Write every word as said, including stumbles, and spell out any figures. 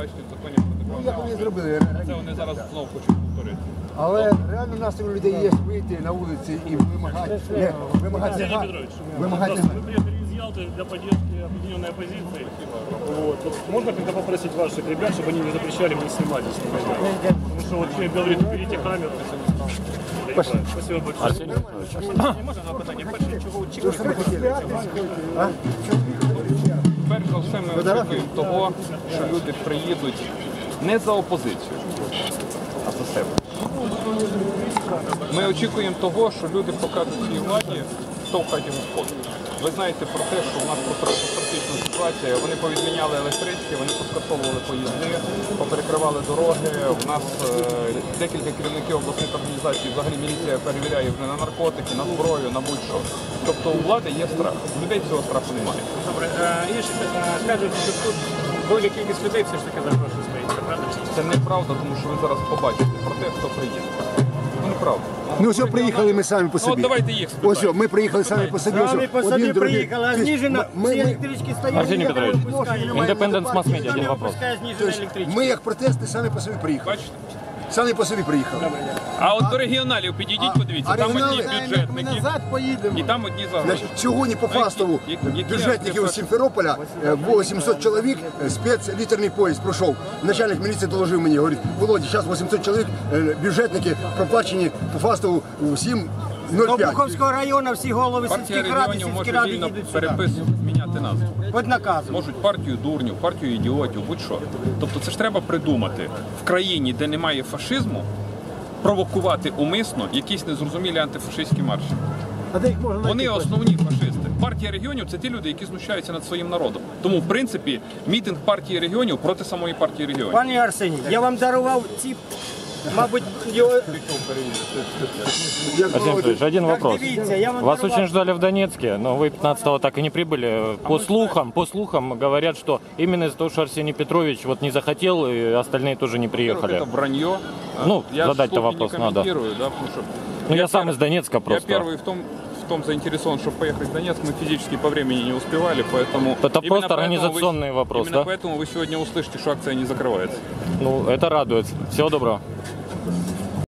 передбачені в законі про Як вони державну зробили? Це вони зараз знову хочуть повторити. Але реально настрій у людей є вийти на вулиці і вимагати, не, вимагати, Арсений нега- Петрович, вимагати. мы приехали из Ялты для поддержки объединенной оппозиции. Вот. Вот можно тогда попросить ваших ребят, чтобы они не запрещали мне снимать здесь на камеру? Потому что вот человек говорит, уберите камеру. Спасибо большое. Арсений Петрович. Можно на питання? Перше, чого Що ж ви хотіли? А? Перш за все ми очікуємо того, що люди приїдуть не за опозицію, а за себе. Ми очікуємо того, що люди покажуть цій владі, хто в хаті господар. Ви знаєте про те, що в нас критична ситуація. Вони повідміняли електрички, вони поскасовували поїзди, поперекривали дороги. У нас е, декілька керівників обласних організацій, взагалі міліція перевіряє вже на наркотики, на зброю, на будь-що. Тобто у влади є страх. У людей цього страху немає. Добре. І ще кажуть, що тут велика кількість людей все ж таки за гроші стоїть. Це правда? Це неправда, тому що ви зараз побачите про те, хто приїде. Ну, неправда. Ну все, приїхали ми самі по Ну, от собі. давайте їх спитаємо. Ось, о, ми приїхали самі по собі. Самі ось, по один, собі другий. приїхали, а Тобто, знижена, ми- всі ми- електрички стоять. Арсений Петрович, Independence Mass Media, один вопрос. Пускай знижена Тобто, електричка. Ми як протести самі по собі приїхали. Бачите? Самі по собі приїхали. А от до регіоналів підійдіть, подивіться. Там одні регіонали- бюджетники Назад поїдемо. і там одні за гроші. Значить, сьогодні по Фастову Які- які бюджетників акції з Сімферополя е, було сімсот чоловік, е, спецлітерний поїзд пройшов. Начальник міліції доложив мені, говорить, Володя, зараз вісімсот чоловік, е, бюджетники проплачені по Фастову всім нуль До п'ять. Буховського району всі голови Партія сільських рад і регіонів сільські може ради вільно їдуть сюди. переписувати, міняти назву. Під наказом. Можуть партію дурнів, партію ідіотів, будь-що. Тобто це ж треба придумати в країні, де немає фашизму, провокувати умисно якісь незрозумілі антифашистські марші. А де їх можна Вони основні фашисти. Партія регіонів це ті люди, які знущаються над своїм народом. Тому, в принципі, мітинг партії регіонів проти самої партії регіонів. Пане Арсеній, я вам дарував ці, мабуть, його... Арсений Петрович, один вопрос. дивіться, я вам Вас дарував. очень ждали в Донецке, но вы пятнадцатого так и не прибыли. По слухам, по слухам говорят, что именно из-за того, что Арсений Петрович вот не захотел, и остальные тоже не приехали. Это вранье. Ну, я задать-то слухи вопрос не надо. комментирую, да, потому что Ну я сам пер- из Донецка просто. Я первый в том, в том заинтересован, чтобы поехать в Донецк. Мы физически по времени не успевали, поэтому... Это именно просто поэтому организационный вы, вопрос, именно да? поэтому вы сегодня услышите, что акция не закрывается. Ну, это радует. Всего доброго.